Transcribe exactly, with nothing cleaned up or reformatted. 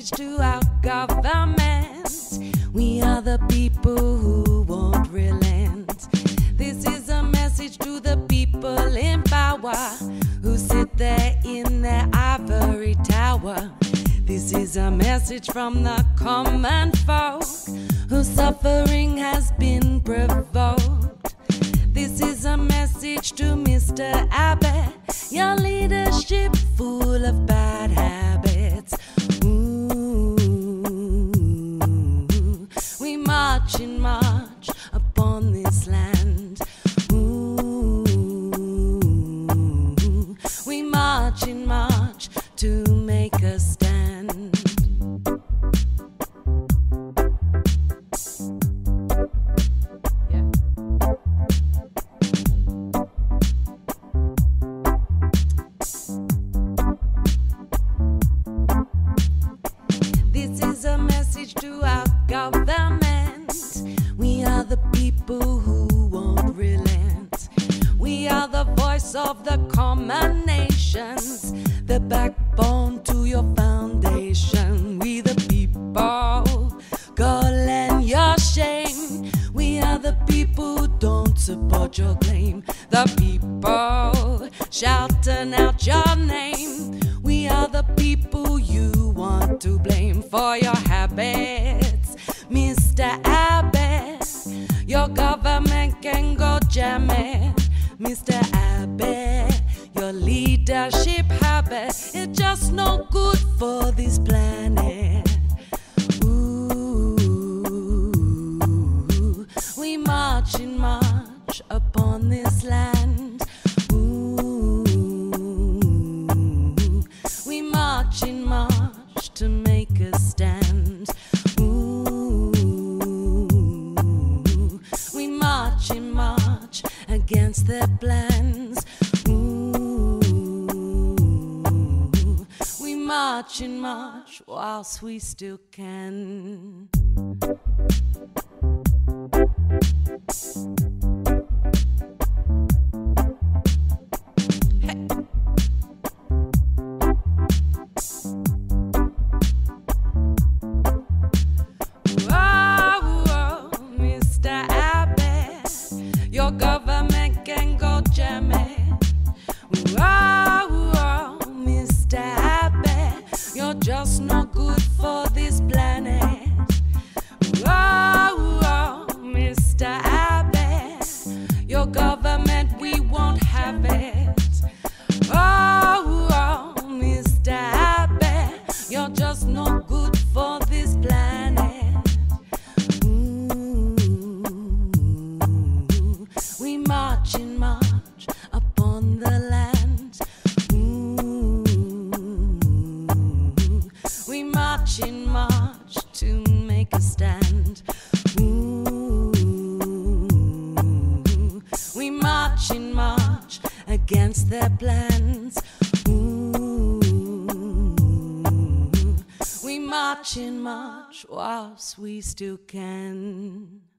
message to our government. We are the people who won't relent. This is a message to the people in power who sit there in their ivory tower. This is a message from the common folk whose suffering has been provoked. This is a message to Mister Abbott, your leadership full of bad habits. Ooh, we march in march upon this land. Ooh, we march in march to make a stand. To our government, we are the people who won't relent. We are the voice of the common nations, the backbone to your foundation. We the people, go lend your shame. We are the people who don't support your claim. The people, shouting out your name. We are the people you want to blame for your habits, Mister Abbott. Your government can go jam it, Mister Abbott. Your leadership habit is just no good for this planet. Ooh, we march in march upon this land. Ooh, we march in march to make a stand. Ooh, we march in march against their plans. Ooh, we march in march whilst we still can. Your government can go jam it. Whoa, whoa, Mister Abbott, you're just no good for this planet. Whoa, whoa, Mister Abbott, your government, we won't have it. Oh, whoa, Mister Abbott, you're just no good for this planet. We march in march upon the land. Ooh, we march in march to make a stand. Ooh, we march in march against their plans. Ooh, we march in march whilst we still can.